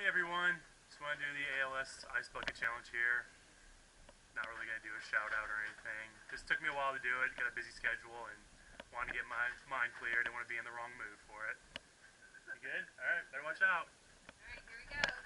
Hey everyone, just want to do the ALS Ice Bucket Challenge here. Not really going to do a shout out or anything. Just took me a while to do it, got a busy schedule and wanted to get my mind clear. Didn't want to be in the wrong mood for it. You good? Alright, better watch out. Alright, here we go.